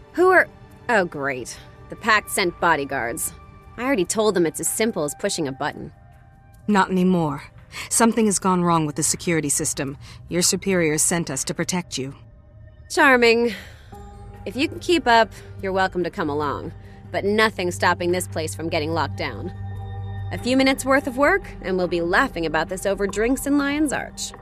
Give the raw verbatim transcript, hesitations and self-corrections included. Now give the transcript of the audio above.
Who are... Oh, great. The Pact sent bodyguards. I already told them it's as simple as pushing a button. Not anymore. Something has gone wrong with the security system. Your superiors sent us to protect you. Charming. If you can keep up, you're welcome to come along. But nothing's stopping this place from getting locked down. A few minutes worth of work, and we'll be laughing about this over drinks in Lion's Arch.